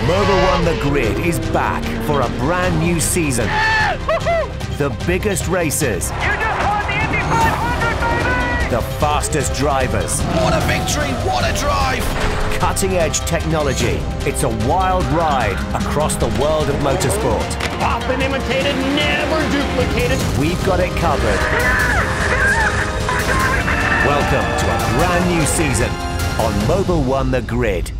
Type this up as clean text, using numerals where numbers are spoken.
Mobil 1 The Grid is back for a brand new season. The biggest racers. You just won the Indy 500, baby! The fastest drivers. What a victory, what a drive! Cutting-edge technology. It's a wild ride across the world of motorsport. Often imitated, never duplicated. We've got it covered. Welcome to a brand new season on Mobil 1 The Grid.